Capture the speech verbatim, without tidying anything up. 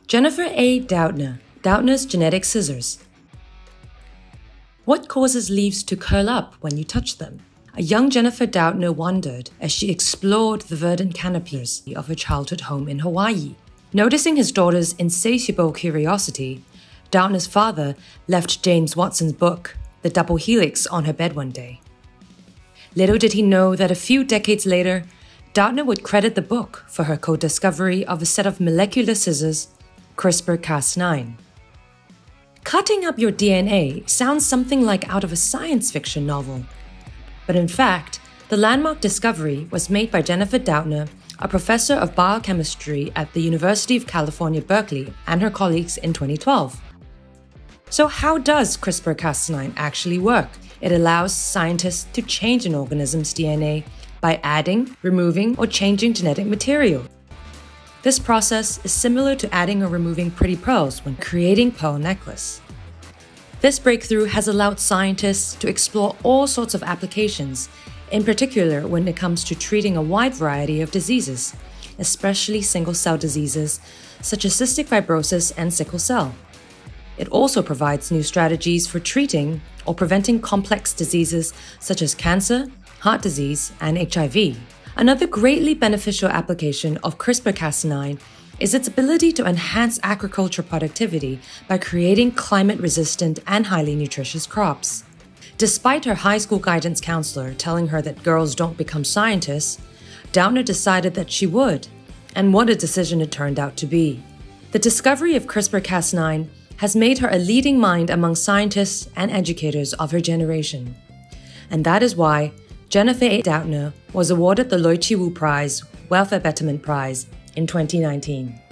Jennifer A. Doudna, Doudna's genetic scissors. What causes leaves to curl up when you touch them? A young Jennifer Doudna wondered as she explored the verdant canopies of her childhood home in Hawaii. Noticing his daughter's insatiable curiosity, Doudna's father left James Watson's book, The Double Helix, on her bed one day. Little did he know that a few decades later, Doudna would credit the book for her co-discovery of a set of molecular scissors, CRISPR Cas nine. Cutting up your D N A sounds something like out of a science fiction novel. But in fact, the landmark discovery was made by Jennifer Doudna, a professor of biochemistry at the University of California, Berkeley, and her colleagues in twenty twelve. So how does CRISPR Cas nine actually work? It allows scientists to change an organism's D N A by adding, removing, or changing genetic material. This process is similar to adding or removing pretty pearls when creating pearl necklace. This breakthrough has allowed scientists to explore all sorts of applications, in particular when it comes to treating a wide variety of diseases, especially single-cell diseases such as cystic fibrosis and sickle cell. It also provides new strategies for treating or preventing complex diseases such as cancer, heart disease, and H I V. Another greatly beneficial application of CRISPR Cas nine is its ability to enhance agriculture productivity by creating climate-resistant and highly nutritious crops. Despite her high school guidance counselor telling her that girls don't become scientists, Doudna decided that she would, and what a decision it turned out to be. The discovery of CRISPR Cas nine has made her a leading mind among scientists and educators of her generation. And that is why Jennifer A. Doudna was awarded the Loy Chi Woo Prize, Welfare Betterment Prize, in twenty nineteen.